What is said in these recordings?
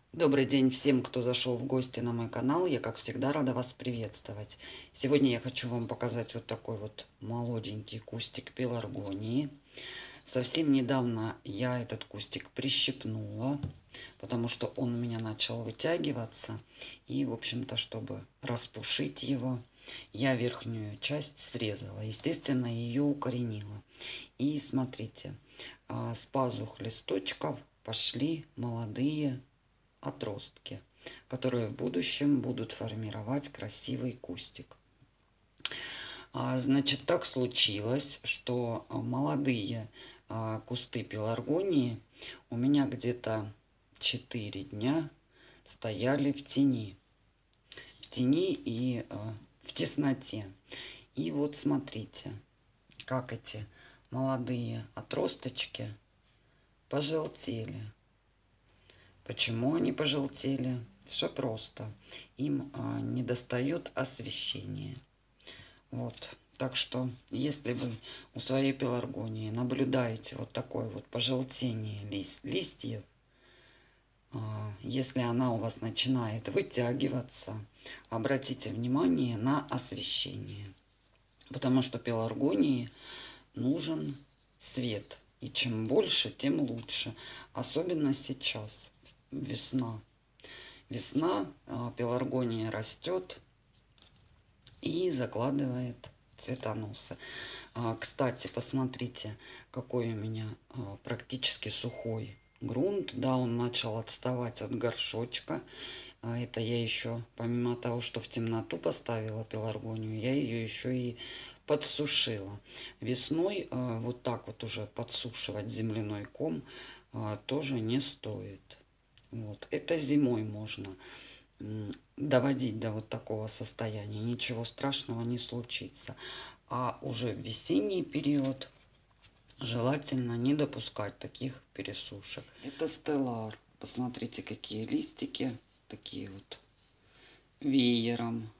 Добрый день всем, кто зашел в гости на мой канал. Я, как всегда, рада вас приветствовать. Сегодня я хочу вам показать вот такой вот молоденький кустик пеларгонии. Совсем недавно я этот кустик прищипнула, потому что он у меня начал вытягиваться. И, в общем-то, чтобы распушить его, я верхнюю часть срезала. Естественно, ее укоренила. И смотрите, с пазух листочков пошли молодые отростки, которые в будущем будут формировать красивый кустик. Значит, так случилось, что молодые кусты пеларгонии у меня где-то 4 дня стояли в тени. В тени и в тесноте. И вот смотрите, как эти молодые отросточки пожелтели. Почему они пожелтели? Все просто. Им не достает освещения. Вот. Так что, если вы у своей пеларгонии наблюдаете вот такое вот пожелтение листьев, если она у вас начинает вытягиваться, обратите внимание на освещение. Потому что пеларгонии нужен свет. И чем больше, тем лучше. Особенно сейчас. Весна. Весна, пеларгония растет и закладывает цветоносы. Кстати, посмотрите, какой у меня практически сухой грунт. Да, он начал отставать от горшочка. Это я еще, помимо того, что в темноту поставила пеларгонию, я ее еще и подсушила. Весной вот так вот уже подсушивать земляной ком тоже не стоит. Вот. Это зимой можно доводить до вот такого состояния. Ничего страшного не случится. А уже в весенний период желательно не допускать таких пересушек. Это стеллар. Посмотрите, какие листики. Такие вот веером.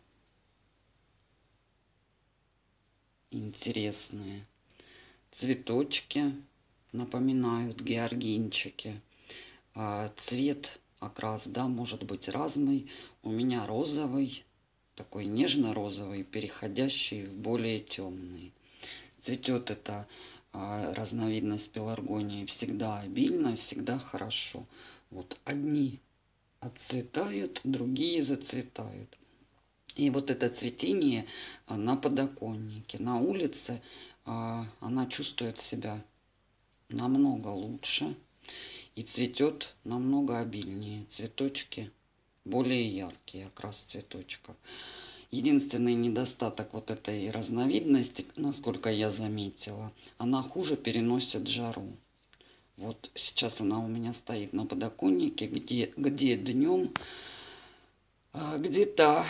Интересные. Цветочки напоминают георгинчики. Цвет, окрас, да, может быть разный. У меня розовый, такой нежно-розовый, переходящий в более темный. Цветет эта разновидность пеларгонии всегда обильно, всегда хорошо. Вот одни отцветают, другие зацветают. И вот это цветение на подоконнике, на улице, она чувствует себя намного лучше. И цветет намного обильнее. Цветочки более яркие, окрас цветочков. Единственный недостаток вот этой разновидности, насколько я заметила, она хуже переносит жару. Вот сейчас она у меня стоит на подоконнике, где днем где-то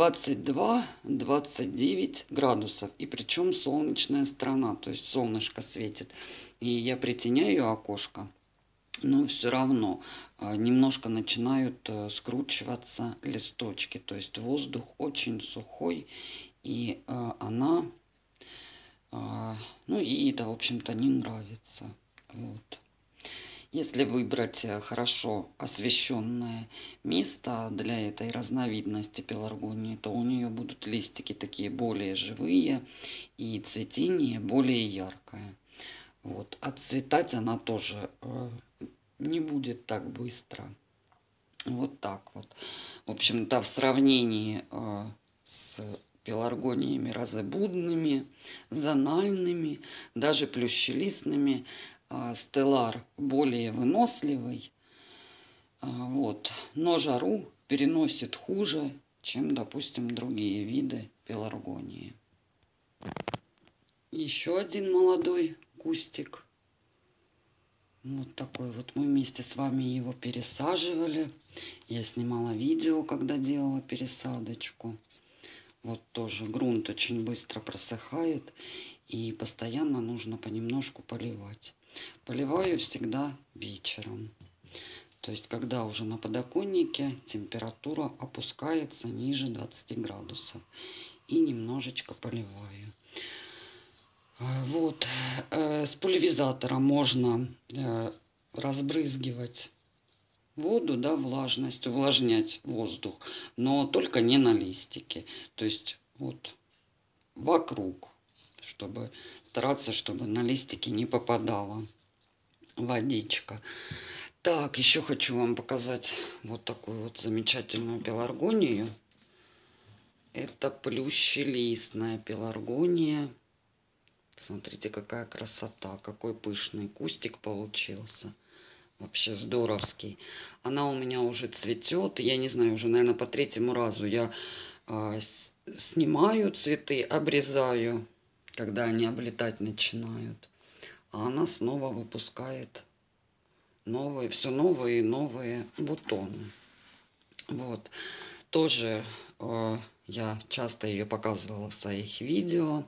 22-29 градусов. И причем солнечная сторона, то есть солнышко светит. И я притеняю окошко. Но все равно немножко начинают скручиваться листочки. То есть воздух очень сухой, и она, ну, ей это, в общем-то, не нравится. Вот. Если выбрать хорошо освещенное место для этой разновидности пеларгонии, то у нее будут листики такие более живые и цветение более яркое. Вот. Отцветать она тоже не будет так быстро. Вот так вот. В общем-то, в сравнении с пеларгониями розебудными, зональными, даже плющелистными, стеллар более выносливый. Вот. Но жару переносит хуже, чем, допустим, другие виды пеларгонии. Еще один молодой кустик. Вот такой вот. Мы вместе с вами его пересаживали. Я снимала видео, когда делала пересадочку. Вот тоже грунт очень быстро просыхает. И постоянно нужно понемножку поливать. Поливаю всегда вечером. То есть, когда уже на подоконнике температура опускается ниже 20 градусов. И немножечко поливаю. Вот, с пульверизатора можно разбрызгивать воду, да, влажность, увлажнять воздух, но только не на листике. То есть вот вокруг, чтобы стараться, чтобы на листики не попадала водичка. Так, еще хочу вам показать вот такую вот замечательную пеларгонию. Это плющелистная пеларгония. Смотрите, какая красота, какой пышный кустик получился. Вообще здоровский. Она у меня уже цветет. Я не знаю, уже, наверное, по третьему разу я снимаю цветы, обрезаю, когда они облетать начинают. А она снова выпускает новые, все новые и новые бутоны. Вот. Тоже я часто ее показывала в своих видео.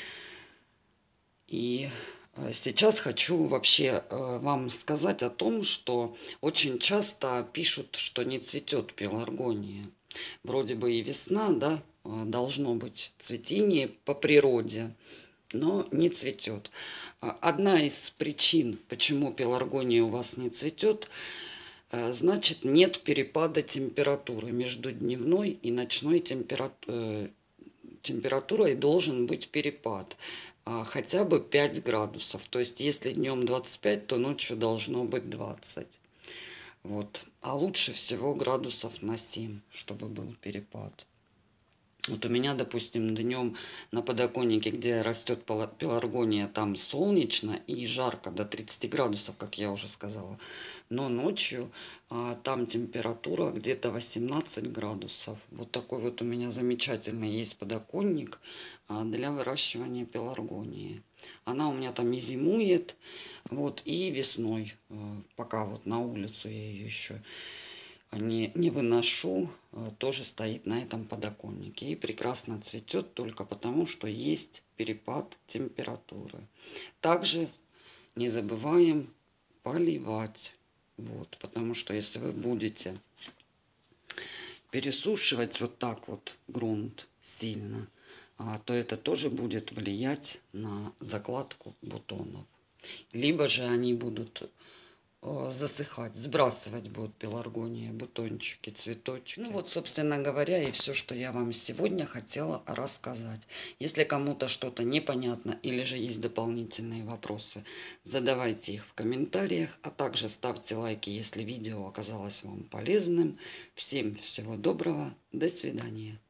И сейчас хочу вообще вам сказать о том, что очень часто пишут, что не цветет пеларгония. Вроде бы и весна, да, должно быть цветение по природе, но не цветет. Одна из причин, почему пеларгония у вас не цветет, значит, нет перепада температуры между дневной и ночной температурой должен быть перепад хотя бы 5 градусов. То есть, если днем 25, то ночью должно быть 20. Вот. А лучше всего градусов на 7, чтобы был перепад. Вот у меня, допустим, днем на подоконнике, где растет пеларгония, там солнечно и жарко, до 30 градусов, как я уже сказала. Но ночью там температура где-то 18 градусов. Вот такой вот у меня замечательный есть подоконник для выращивания пеларгонии. Она у меня там и зимует, вот, и весной, пока вот на улицу я ее еще не выношу, тоже стоит на этом подоконнике и прекрасно цветет только потому, что есть перепад температуры. Также не забываем поливать, вот, потому что если вы будете пересушивать вот так вот грунт сильно, то это тоже будет влиять на закладку бутонов. Либо же они будут засыхать, сбрасывать будут пеларгония, бутончики, цветочки. Ну вот, собственно говоря, и все, что я вам сегодня хотела рассказать. Если кому-то что-то непонятно или же есть дополнительные вопросы, задавайте их в комментариях, а также ставьте лайки, если видео оказалось вам полезным. Всем всего доброго, до свидания.